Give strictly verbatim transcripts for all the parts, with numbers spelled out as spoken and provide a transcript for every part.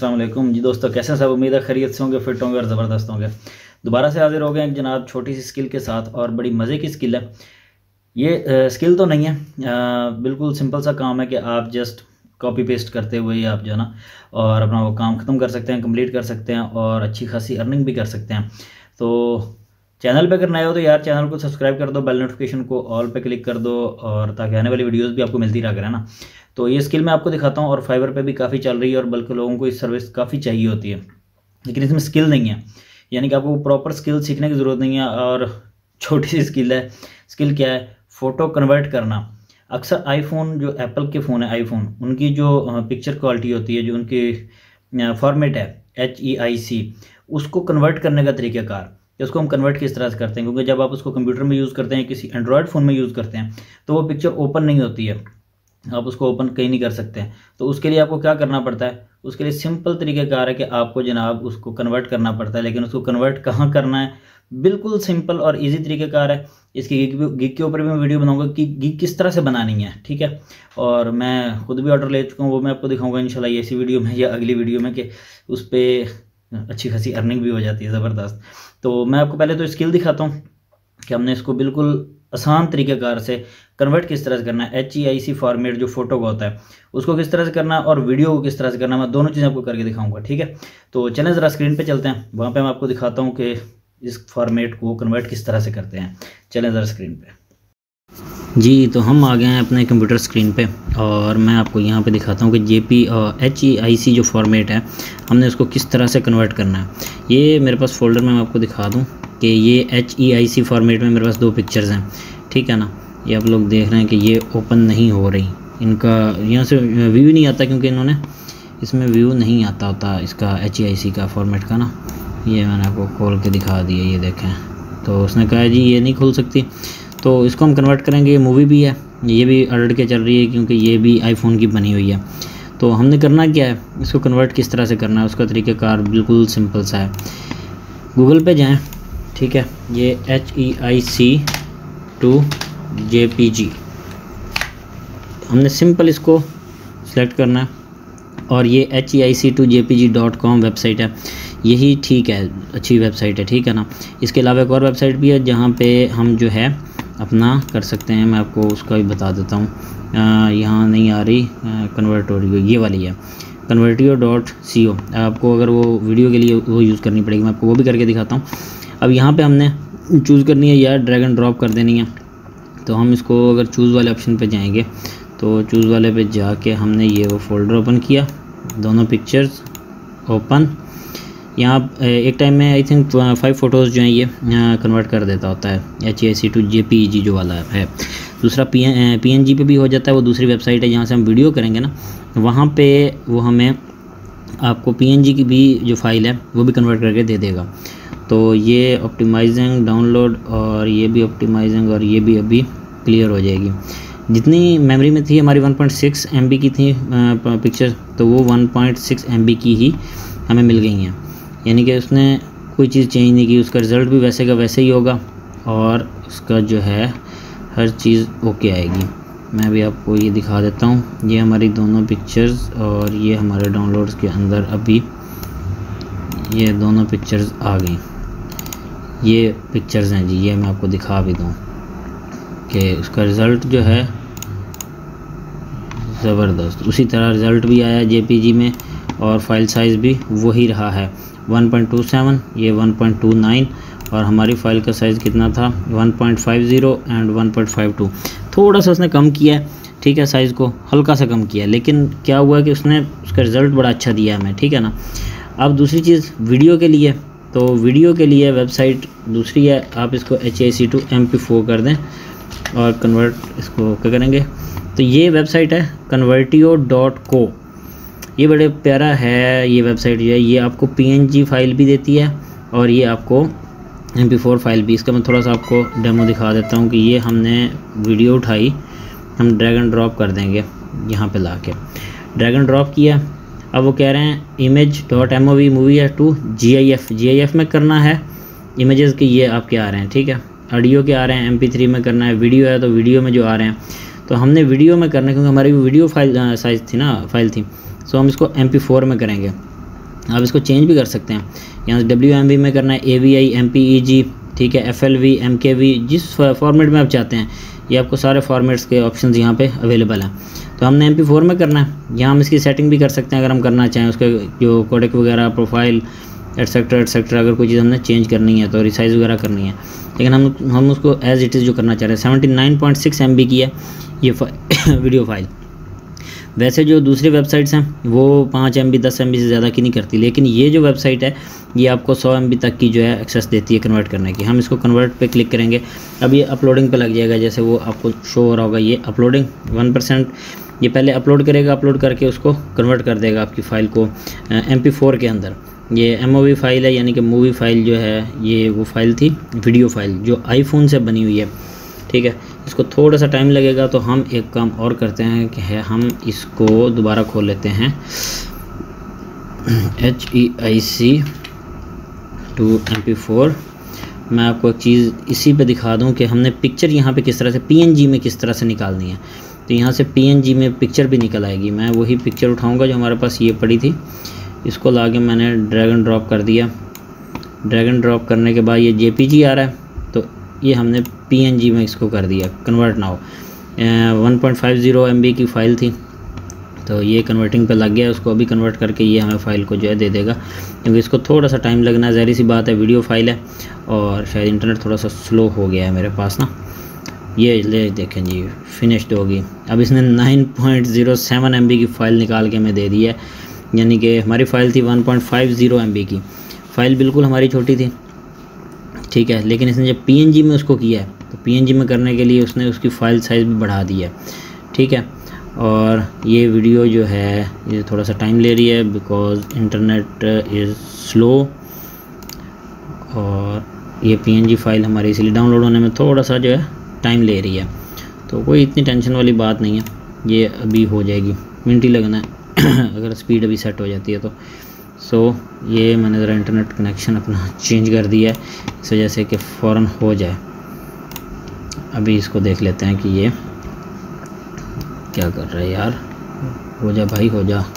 अस्सलाम वालेकुम जी दोस्तों, कैसे हैं सब। उम्मीद है खैरियत से होंगे, फिट होंगे और ज़बरदस्त होंगे। दोबारा से हाजिर हो गए हैं जनाब छोटी सी स्किल के साथ, और बड़ी मज़े की स्किल है ये। आ, स्किल तो नहीं है, आ, बिल्कुल सिंपल सा काम है कि आप जस्ट कॉपी पेस्ट करते हुए आप जो है ना और अपना वो काम ख़त्म कर सकते हैं, कंप्लीट कर सकते हैं और अच्छी खासी अर्निंग भी कर सकते हैं। तो चैनल पे अगर नए हो तो यार चैनल को सब्सक्राइब कर दो, बेल नोटिफिकेशन को ऑल पे क्लिक कर दो, और ताकि आने वाली वीडियोस भी आपको मिलती रहा करें ना। तो ये स्किल मैं आपको दिखाता हूँ, और फाइवर पे भी काफ़ी चल रही है, और बल्कि लोगों को इस सर्विस काफ़ी चाहिए होती है, लेकिन इसमें स्किल नहीं है। यानी कि आपको प्रॉपर स्किल सीखने की ज़रूरत नहीं है, और छोटी सी स्किल है। स्किल क्या है? फ़ोटो कन्वर्ट करना। अक्सर आईफोन, जो एप्पल के फ़ोन है आईफोन, उनकी जो पिक्चर क्वालिटी होती है, जो उनकी फॉर्मेट है एच ई आई सी, उसको कन्वर्ट करने का तरीक़ाकार, कि उसको हम कन्वर्ट किस तरह से करते हैं। क्योंकि जब आप उसको कंप्यूटर में यूज़ करते हैं, किसी एंड्रॉयड फ़ोन में यूज़ करते हैं, तो वो पिक्चर ओपन नहीं होती है, आप उसको ओपन कहीं नहीं कर सकते हैं। तो उसके लिए आपको क्या करना पड़ता है? उसके लिए सिंपल तरीक़ाकार है कि आपको जनाब उसको कन्वर्ट करना पड़ता है। लेकिन उसको कन्वर्ट कहाँ करना है? बिल्कुल सिंपल और इजी तरीक़ाकार है। इसकी गिग गिग के ऊपर भी मैं वीडियो बनाऊंगा कि गिग किस तरह से बनानी है, ठीक है। और मैं खुद भी ऑर्डर ले चुका हूँ, वो मैं आपको दिखाऊंगा इंशाल्लाह इसी वीडियो में या अगली वीडियो में, कि उस पर अच्छी खासी अर्निंग भी हो जाती है, ज़बरदस्त। तो मैं आपको पहले तो स्किल दिखाता हूँ कि हमने इसको बिल्कुल आसान तरीक़ेकार से कन्वर्ट किस तरह से करना है। H E I C format जो फोटो का होता है उसको किस तरह से करना है, और वीडियो को किस तरह से करना है, मैं दोनों चीज़ें आपको करके दिखाऊंगा, ठीक है। तो चलें ज़रा स्क्रीन पे चलते हैं, वहाँ पे मैं आपको दिखाता हूँ कि इस फॉर्मेट को कन्वर्ट किस तरह से करते हैं। चलें ज़रा स्क्रीन पे जी। तो हम आ गए हैं अपने कंप्यूटर स्क्रीन पे, और मैं आपको यहाँ पे दिखाता हूँ कि J P H E I सी जो फॉर्मेट है, हमने उसको किस तरह से कन्वर्ट करना है। ये मेरे पास फ़ोल्डर में मैं आपको दिखा दूँ कि ये H E I C format में मेरे पास दो पिक्चर्स हैं, ठीक है ना। ये आप लोग देख रहे हैं कि ये ओपन नहीं हो रही, इनका यहाँ से व्यू नहीं आता, क्योंकि इन्होंने इसमें व्यू नहीं आता होता इसका एच ई आई सी का फॉर्मेट का ना। ये मैंने आपको खोल के दिखा दिया, ये देखें। तो उसने कहा जी ये नहीं खुल सकती, तो इसको हम कन्वर्ट करेंगे। ये मूवी भी है, ये भी अड़ड़ के चल रही है, क्योंकि ये भी आईफोन की बनी हुई है। तो हमने करना क्या है, इसको कन्वर्ट किस तरह से करना है, उसका तरीक़ाकार बिल्कुल सिंपल सा है। गूगल पे जाएं, ठीक है। ये H E I C to J P G, हमने सिंपल इसको सिलेक्ट करना है, और ये H E I C to J P G dot com website है, यही ठीक है, अच्छी वेबसाइट है, ठीक है ना। इसके अलावा एक और वेबसाइट भी है जहाँ पे हम जो है अपना कर सकते हैं। मैं आपको उसका भी बता देता हूँ, यहाँ नहीं आ रही कन्वर्ट हो रही है, ये वाली है कन्वर्टियो डॉट सी ओ। आपको अगर वो वीडियो के लिए वो यूज़ करनी पड़ेगी, मैं आपको वो भी करके दिखाता हूँ। अब यहाँ पे हमने चूज़ करनी है या ड्रैग एंड ड्रॉप कर देनी है। तो हम इसको अगर चूज़ वाले ऑप्शन पे जाएंगे, तो चूज़ वाले पे जाके हमने ये वो फोल्डर ओपन किया, दोनों पिक्चर्स ओपन। यहाँ एक टाइम में आई थिंक फाइव फ़ोटोज़ जो हैं ये कन्वर्ट कर देता होता है, H E I C to J P G जो वाला है। दूसरा पी पी एन जी पे भी हो जाता है, वो दूसरी वेबसाइट है जहाँ से हम वीडियो करेंगे ना, वहाँ पे वो हमें आपको पी एन जी की भी जो फाइल है वो भी कन्वर्ट करके दे देगा। तो ये ऑप्टिमाइजिंग डाउनलोड, और ये भी ऑप्टिमाइजिंग, और ये भी अभी क्लियर हो जाएगी। जितनी मेमोरी में थी हमारी one point six M B की थी पिक्चर, तो वो one point six M B की ही हमें मिल गई हैं। यानी कि उसने कोई चीज़ चेंज नहीं की, उसका रिज़ल्ट भी वैसे का वैसे ही होगा, और उसका जो है हर चीज़ ओके आएगी। मैं भी आपको ये दिखा देता हूँ, ये हमारी दोनों पिक्चर्स, और ये हमारे डाउनलोड्स के अंदर अभी ये दोनों पिक्चर्स आ गई। ये पिक्चर्स हैं जी, ये मैं आपको दिखा भी दूँ कि उसका रिज़ल्ट जो है ज़बरदस्त, उसी तरह रिज़ल्ट भी आया जे पी जी में, और फाइल साइज़ भी वही रहा है वन पॉइंट टू सेवन, ये वन पॉइंट टू नाइन, और हमारी फ़ाइल का साइज़ कितना था one point five zero and one point five two. थोड़ा सा उसने कम किया है, ठीक है, साइज़ को हल्का सा कम किया है, लेकिन क्या हुआ कि उसने उसका रिज़ल्ट बड़ा अच्छा दिया हमें, ठीक है ना। अब दूसरी चीज़ वीडियो के लिए, तो वीडियो के लिए वेबसाइट दूसरी है, आप इसको H I C to M P four कर दें और कन्वर्ट इसको क्या करेंगे। तो ये वेबसाइट है कन्वर्टियो डॉट को, ये बड़े प्यारा है ये वेबसाइट जो है। ये आपको पी एन जी फाइल भी देती है, और ये आपको एम पी फोर फाइल भी। इसका मैं थोड़ा सा आपको डेमो दिखा देता हूँ कि ये हमने वीडियो उठाई, हम ड्रैग एंड ड्रॉप कर देंगे यहाँ पे ला के, ड्रैग एंड ड्रॉप किया। अब वो कह रहे हैं image dot M O V movie है to G I F, G I F में करना है इमेजेस के, ये आपके आ रहे हैं, ठीक है। ऑडियो के आ रहे हैं, एम पी थ्री में करना है, वीडियो है तो वीडियो में जो आ रहे हैं, तो हमने वीडियो में करना है क्योंकि हमारी वीडियो फाइल साइज़ थी ना, फाइल थी, सो हम इसको एम पी फोर में करेंगे। आप इसको चेंज भी कर सकते हैं। यहाँ से डब्ल्यू एम वी में करना है, A V I, M P E G, ठीक है, F L V, M K V, जिस फॉर्मेट में आप चाहते हैं ये आपको सारे फॉर्मेट्स के ऑप्शंस यहाँ पे अवेलेबल हैं। तो हमने एम पी फोर में करना है। यहाँ हम इसकी सेटिंग भी कर सकते हैं अगर हम करना चाहें, उसके जो कोडेक वगैरह, प्रोफाइल एटसेट्रा एटसेट्रा, अगर कोई चीज़ हमने चेंज करनी है तो रिसाइज़ वगैरह करनी है। लेकिन हम हम उसको एज़ इट इज़ जो करना चाह रहे हैं। Seventy nine point six M B की है ये वीडियो फाइल। वैसे जो दूसरी वेबसाइट्स हैं वो पाँच एम बी दस एम बी से ज़्यादा की नहीं करती, लेकिन ये जो वेबसाइट है ये आपको सौ एम बी तक की जो है एक्सेस देती है कन्वर्ट करने की। हम इसको कन्वर्ट पे क्लिक करेंगे, अब ये अपलोडिंग पे लग जाएगा। जैसे वो आपको शो हो रहा होगा ये अपलोडिंग वन परसेंट, ये पहले अपलोड करेगा, अपलोड करके उसको कन्वर्ट कर देगा आपकी फ़ाइल को एम पी फोर के अंदर। ये एम ओ वी फाइल है, यानी कि मूवी फ़ाइल जो है ये वो फाइल थी वीडियो फाइल जो आईफोन से बनी हुई है, ठीक है। इसको थोड़ा सा टाइम लगेगा, तो हम एक काम और करते हैं कि है हम इसको दोबारा खोल लेते हैं, H E I C to M P four. मैं आपको एक चीज़ इसी पे दिखा दूं कि हमने पिक्चर यहाँ पे किस तरह से पी एन जी में किस तरह से निकालनी है। तो यहाँ से पी एन जी में पिक्चर भी निकल आएगी। मैं वही पिक्चर उठाऊँगा जो हमारे पास ये पड़ी थी, इसको ला के मैंने ड्रैग एंड ड्रॉप कर दिया। ड्रैग एंड ड्रॉप करने के बाद ये जे पी जी आ रहा है, तो ये हमने पी एन जी में इसको कर दिया convert now. One point five zero M B की फ़ाइल थी, तो ये कन्वर्टिंग पे लग गया। उसको अभी कन्वर्ट करके ये हमें फ़ाइल को जो है दे देगा, क्योंकि इसको थोड़ा सा टाइम लगना है, ज़ाहिर सी बात है, वीडियो फाइल है और शायद इंटरनेट थोड़ा सा स्लो हो गया है मेरे पास ना। ये ले देखें जी फिनिश्ड होगी। अब इसने nine point zero seven M B की फ़ाइल निकाल के हमें दे दी है, यानी कि हमारी फ़ाइल थी one point five zero M B की। फ़ाइल बिल्कुल हमारी छोटी थी, ठीक है, लेकिन इसने जब पी एन जी में उसको किया है तो पी एन जी में करने के लिए उसने उसकी फ़ाइल साइज़ भी बढ़ा दी है, ठीक है। और ये वीडियो जो है ये थोड़ा सा टाइम ले रही है बिकॉज़ इंटरनेट इज़ स्लो, और ये पी एन जी फ़ाइल हमारी इसलिए डाउनलोड होने में थोड़ा सा जो है टाइम ले रही है। तो कोई इतनी टेंशन वाली बात नहीं है, ये अभी हो जाएगी, मिनट ही लगना है अगर स्पीड अभी सेट हो जाती है तो। सो so, ये मैंने ज़रा इंटरनेट कनेक्शन अपना चेंज कर दिया है इस वजह से कि फ़ौरन हो जाए। अभी इसको देख लेते हैं कि ये क्या कर रहा है यार। हो जा भाई हो जा।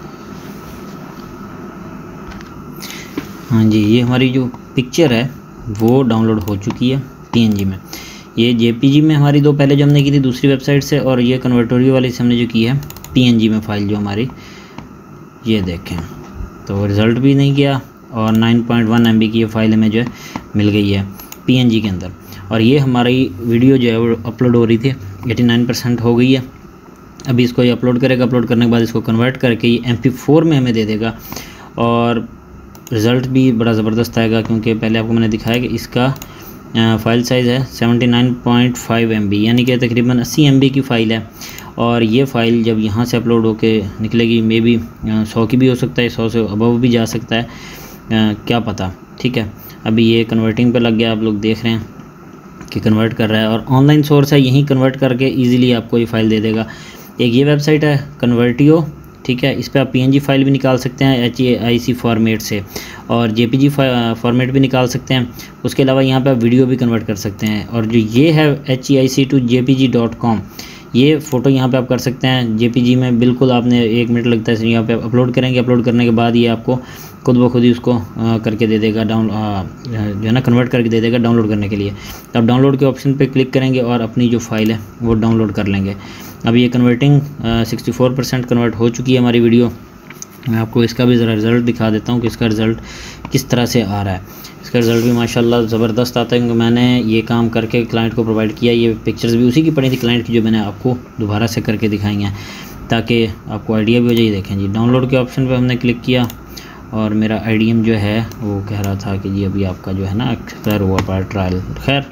हाँ जी, ये हमारी जो पिक्चर है वो डाउनलोड हो चुकी है पी एन जी में। ये जे पी जी में हमारी दो पहले जो हमने की थी दूसरी वेबसाइट से, और ये कन्वर्टोरियो वाली से हमने जो की है पी एन जी में फ़ाइल जो हमारी, ये देखें तो रिज़ल्ट भी नहीं गया, और nine point one M B की ये फ़ाइल हमें जो है मिल गई है पी एन जी के अंदर। और ये हमारी वीडियो जो है वो अपलोड हो रही थी, एटी नाइन परसेंट हो गई है। अभी इसको ये अपलोड करेगा, अपलोड करने के बाद इसको कन्वर्ट करके ये एम पी फोर में हमें दे देगा, और रिज़ल्ट भी बड़ा ज़बरदस्त आएगा, क्योंकि पहले आपको मैंने दिखाया कि इसका फ़ाइल साइज़ है seventy nine point five M B, यानी कि तकरीबन अस्सी एम बी की फ़ाइल है। और ये फ़ाइल जब यहाँ से अपलोड होके निकलेगी मे बी सौ की भी हो सकता है, सौ से अबव भी जा सकता है, आ, क्या पता, ठीक है। अभी ये कन्वर्टिंग पे लग गया, आप लोग देख रहे हैं कि कन्वर्ट कर रहा है, और ऑनलाइन सोर्स है, यहीं कन्वर्ट करके इजीली आपको ये फ़ाइल दे देगा। एक ये वेबसाइट है कन्वर्टियो, ठीक है, इस पर आप पी एन जी फाइल भी निकाल सकते हैं H A I C format से, और जे पी जी फॉर्मेट भी निकाल सकते हैं। उसके अलावा यहाँ पे आप वीडियो भी कन्वर्ट कर सकते हैं। और जो ये है H E I C to J P G dot com, ये फ़ोटो यहाँ पे आप कर सकते हैं जे पी जी में, बिल्कुल आपने एक मिनट लगता है यहाँ पे अपलोड करेंगे। अपलोड करने के बाद ये आपको खुद ब खुद ही उसको आ, करके दे देगा, डाउन जो है ना कन्वर्ट करके दे देगा डाउनलोड करने के लिए। तो आप डाउनलोड के ऑप्शन पे क्लिक करेंगे और अपनी जो फ़ाइल है वो डाउनलोड कर लेंगे। अब ये converting sixty four percent convert हो चुकी है हमारी वीडियो। मैं आपको इसका भी ज़रा रिज़ल्ट दिखा देता हूँ कि इसका रिज़ल्ट किस तरह से आ रहा है। इसका रिज़ल्ट भी माशाल्लाह ज़बरदस्त आता है, क्योंकि मैंने ये काम करके क्लाइंट को प्रोवाइड किया। ये पिक्चर्स भी उसी की पड़ी थी क्लाइंट की, जो मैंने आपको दोबारा से करके दिखाई हैं ताकि आपको आइडिया भी हो जाए। देखें जी, डाउनलोड के ऑप्शन पर हमने क्लिक किया और मेरा आई डी एम जो है वो कह रहा था कि जी अभी आपका जो है ना एक्सपायर हुआ पाया ट्रायल। खैर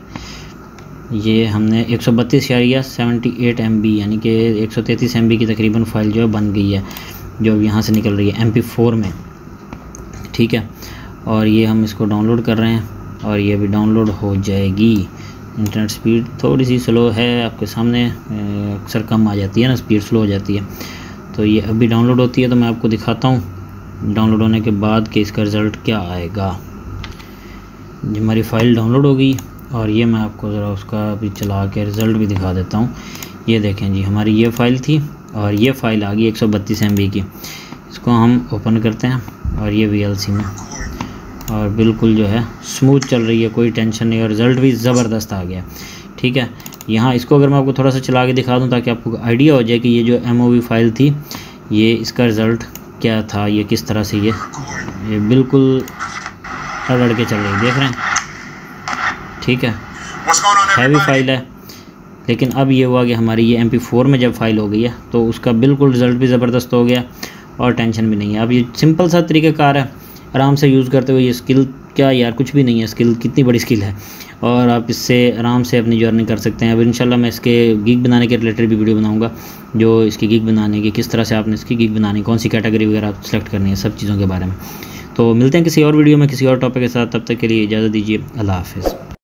ये हमने एक सौ बत्तीस या सेवेंटी एट एम बी यानी कि एक सौ तैंतीस एम बी की तकरीबन फ़ाइल जो है बन गई है, जो यहाँ से निकल रही है एम पी फोर में, ठीक है। और ये हम इसको डाउनलोड कर रहे हैं और ये भी डाउनलोड हो जाएगी। इंटरनेट स्पीड थोड़ी सी स्लो है, आपके सामने अक्सर कम आ जाती है ना, स्पीड स्लो हो जाती है। तो ये अभी डाउनलोड होती है, तो मैं आपको दिखाता हूँ डाउनलोड होने के बाद कि इसका रिज़ल्ट क्या आएगा। हमारी फ़ाइल डाउनलोड हो गई और ये मैं आपको ज़रा उसका भी चला के रिज़ल्ट भी दिखा देता हूँ। ये देखें जी, हमारी ये फ़ाइल थी और ये फ़ाइल आ गई एक सौ बत्तीस एम बी की। इसको हम ओपन करते हैं और ये वी एल सी में, और बिल्कुल जो है स्मूथ चल रही है, कोई टेंशन नहीं, और रिज़ल्ट भी ज़बरदस्त आ गया। ठीक है, यहाँ इसको अगर मैं आपको थोड़ा सा चला के दिखा दूँ ताकि आपको आइडिया हो जाए कि ये जो एम ओ वी फाइल थी ये इसका रिज़ल्ट क्या था, ये किस तरह से ये ये बिल्कुल लड़ के चल रही है, देख रहे हैं। ठीक है, हैवी फाइल है, लेकिन अब ये हुआ कि हमारी ये एम पी फोर में जब फाइल हो गई है तो उसका बिल्कुल रिज़ल्ट भी ज़बरदस्त हो गया और टेंशन भी नहीं है। अब ये सिंपल सा तरीक़ाकार है, आराम से यूज़ करते हुए, ये स्किल क्या यार कुछ भी नहीं है, स्किल कितनी बड़ी स्किल है, और आप इससे आराम से अपनी जर्नी कर सकते हैं। अब इंशाल्लाह मैं इसके गिग बनाने के रिलेटेड भी वीडियो बनाऊंगा, जो इसकी गिग बनाने की किस तरह से आपने इसकी गिग बनानी, कौन सी कैटेगरी वगैरह सेलेक्ट करनी है, सब चीज़ों के बारे में। तो मिलते हैं किसी और वीडियो में किसी और टॉपिक के साथ, तब तक के लिए इजाज़त दीजिए, अल्लाह हाफ़िज़।